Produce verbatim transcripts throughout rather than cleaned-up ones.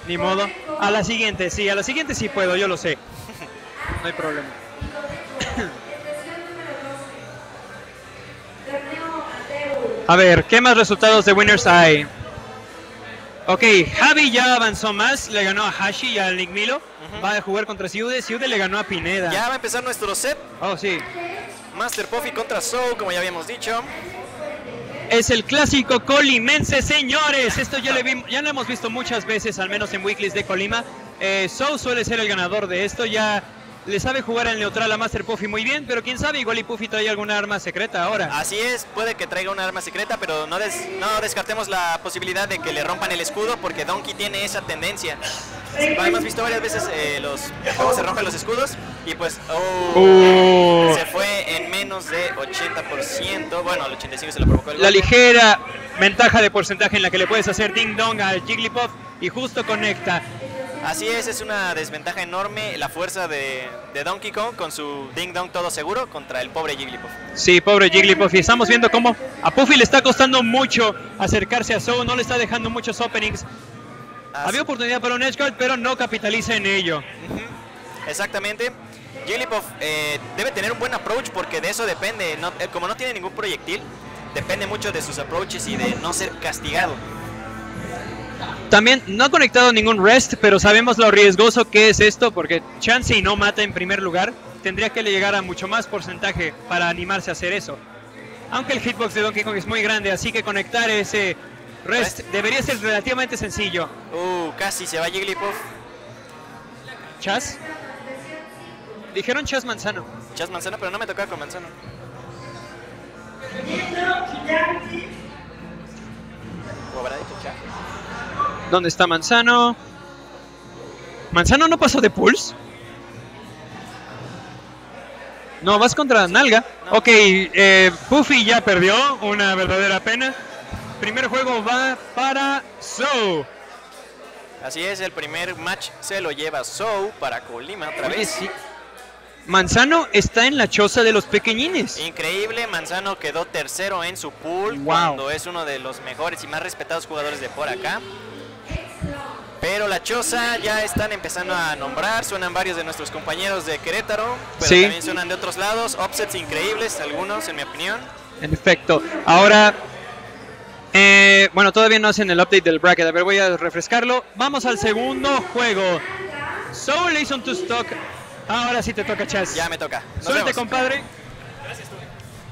Ni modo. A la siguiente, sí, a la siguiente sí puedo, yo lo sé. No hay problema. A ver, ¿qué más resultados de Winners hay? Ok, Javi ya avanzó más, le ganó a Hashi y a Nick Milo. Uh-huh. Va a jugar contra Ciude, Ciude le ganó a Pineda. Ya va a empezar nuestro set. Oh, sí. Master Puffy contra Zou, como ya habíamos dicho. Es el clásico colimense, señores. Esto ya, le vi, ya lo hemos visto muchas veces, al menos en weeklies de Colima. Eh, Zou suele ser el ganador de esto, ya... Le sabe jugar al neutral a Master Puffy muy bien, pero quién sabe, igual y Puffy trae alguna arma secreta ahora. Así es, puede que traiga una arma secreta, pero no, des, no descartemos la posibilidad de que le rompan el escudo, porque Donkey tiene esa tendencia. Hemos visto varias veces eh, los, cómo se rompen los escudos, y pues, oh, uh. se fue en menos de ochenta por ciento, bueno, el ochenta y cinco por ciento se lo provocó el La golpe. ligera ventaja de porcentaje en la que le puedes hacer ding dong al Jigglypuff, y justo conecta. Así es, es una desventaja enorme la fuerza de, de Donkey Kong con su Ding Dong todo seguro contra el pobre Jigglypuff. Sí, pobre Jigglypuff, y estamos viendo cómo a Puffy le está costando mucho acercarse a Zou, no le está dejando muchos openings. Así. Había oportunidad para un edge guard, pero no capitaliza en ello. Uh-huh. Exactamente. Jigglypuff eh, debe tener un buen approach porque de eso depende, no, eh, como no tiene ningún proyectil, depende mucho de sus approaches y de no ser castigado. También no ha conectado ningún rest, pero sabemos lo riesgoso que es esto, porque chance y no mata en primer lugar, tendría que le llegar a mucho más porcentaje para animarse a hacer eso. Aunque el hitbox de Donkey Kong es muy grande, así que conectar ese rest, rest. debería ser relativamente sencillo. Uh, casi se va Jigglypuff. ¿Chas? Dijeron Chas Manzano. Chas Manzano, pero no me tocaba con Manzano. ¿O habrá dicho Chas? ¿Dónde está Manzano? ¿Manzano no pasó de Pulse? No, vas contra Nalga. No. Ok, eh, Puffy ya perdió, una verdadera pena. Primer juego va para Zou. Así es, el primer match se lo lleva Zou para Colima otra Oye, vez. Sí. Manzano está en la choza de los pequeñines. Increíble, Manzano quedó tercero en su pool, wow. cuando es uno de los mejores y más respetados jugadores de por acá. Pero la choza ya están empezando a nombrar, suenan varios de nuestros compañeros de Querétaro, pero sí. también suenan de otros lados, offsets increíbles, algunos en mi opinión. En efecto, ahora, eh, bueno, todavía no hacen el update del bracket, a ver, voy a refrescarlo. Vamos al segundo juego. So Listen to Stock, ahora sí te toca, Chas. Ya me toca. Nos Suerte, vemos. compadre. Gracias, tú.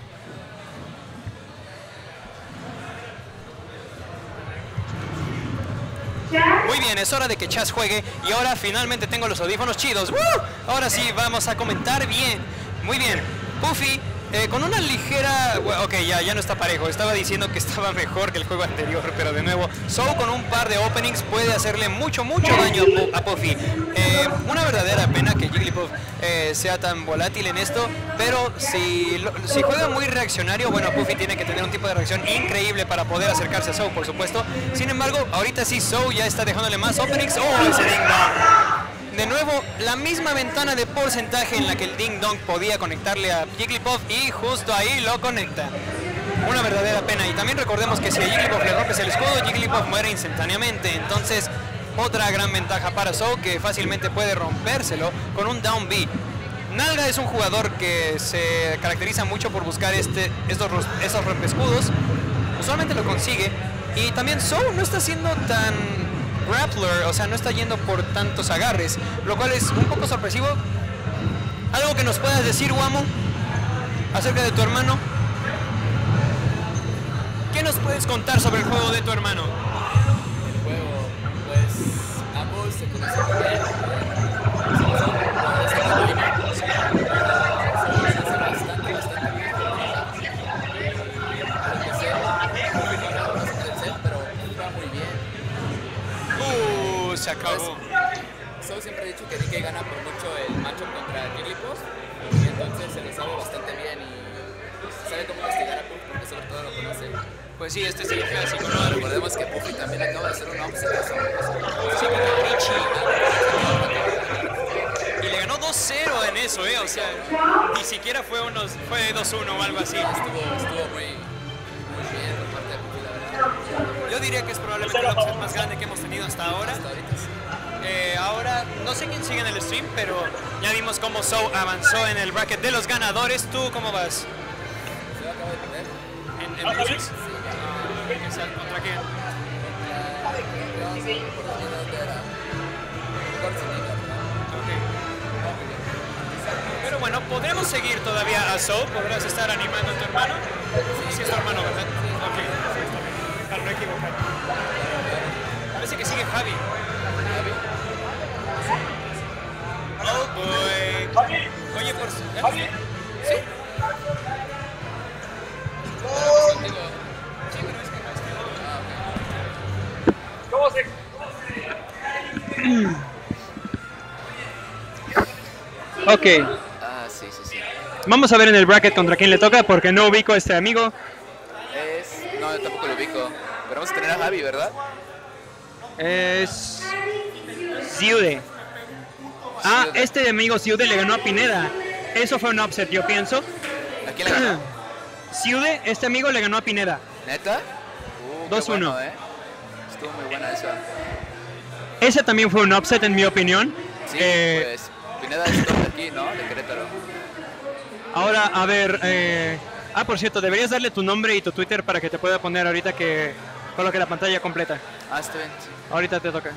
Muy bien, es hora de que Chas juegue y ahora finalmente tengo los audífonos chidos. ¡Woo! Ahora sí, vamos a comentar bien. Muy bien, Puffy, eh, con una ligera... Ok, ya, ya no está parejo. Estaba diciendo que estaba mejor que el juego anterior, pero de nuevo, Zou con un par de openings puede hacerle mucho, mucho daño a Puffy. Eh, una verdadera pena que Jigglypuff eh, sea tan volátil en esto, pero si, lo, si juega muy reaccionario, bueno, Puffy tiene que tener un tipo de reacción increíble para poder acercarse a Zou, por supuesto. Sin embargo, ahorita sí Zou ya está dejándole más openings. ¡Oh, ese ding dong! De nuevo, la misma ventana de porcentaje en la que el Ding Dong podía conectarle a Jigglypuff y justo ahí lo conecta. Una verdadera pena. Y también recordemos que si a Jigglypuff le rompes el escudo, Jigglypuff muere instantáneamente. Entonces, otra gran ventaja para Zou que fácilmente puede rompérselo con un Down B. Nalga es un jugador que se caracteriza mucho por buscar este, estos, estos rompescudos. Usualmente lo consigue. Y también Zou no está siendo tan... grappler, o sea, no está yendo por tantos agarres, lo cual es un poco sorpresivo. ¿Algo que nos puedas decir, Wamo, acerca de tu hermano? ¿Qué nos puedes contar sobre el juego de tu hermano? El juego, pues, ambos se conocen muy bien. Bastante, bastante bien. A lo que sé, no me del set, pero iba muy bien. Uh, se acabó. Zou siempre ha dicho que D K gana por mucho el matchup contra Jigglypuff y entonces se lo sabe bastante bien y sabe cómo castigar a Puffy porque sobre todo lo conoce. Pues sí, este es el clásico, ¿no? Recordemos que Puffy también acaba de hacer un offset a Zou. Sí, contra Richie. Y le ganó dos cero en eso, ¿eh? O sea, ni siquiera fue unos, fue dos uno o algo así. Estuvo, estuvo muy, muy bien por parte de Puffy, la verdad. Yo diría que es probablemente el offset más grande que hemos tenido hasta ahora. Hasta ahorita sí. no sé quién sigue en el stream, pero ya vimos cómo Zou avanzó en el bracket de los ganadores. ¿Tú cómo vas? Yo acabo de perder. ¿En, en losers? Ah, ¿contra quién? Pero bueno, podremos seguir todavía a Zou. Podrás estar animando a tu hermano. Sí, es tu hermano, ¿verdad? Ok, sí, está bien. Para no equivocar. Parece que sigue Javi. Oh boy. Oye, por su... ¿Sí? ¿Sí? Ok, Ah, sí, sí, sí. vamos a ver en el bracket contra quién le toca porque no ubico a este amigo. Es... No, yo tampoco lo ubico. Pero vamos a tener a Javi, ¿verdad? Es... Ciude. Ah, Ciude. este amigo Ciude le ganó a Pineda. Eso fue un upset, yo pienso. ¿A quién le ganó? Ciude, este amigo le ganó a Pineda. ¿Neta? Uh, qué dos uno. bueno, ¿eh? Estuvo muy buena esa. Ese también fue un upset en mi opinión. Sí, Eh, pues Pineda es top de aquí, ¿no? De Querétaro. Ahora, a ver... eh, Ah, por cierto, deberías darle tu nombre y tu Twitter para que te pueda poner ahorita que coloque la pantalla completa. Ah, está bien. Sí. Ahorita te toca.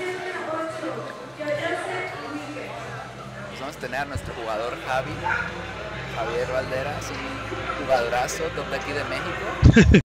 Pues vamos a tener a nuestro jugador Javi, Javier Valderas, un jugadorazo, top de aquí de México.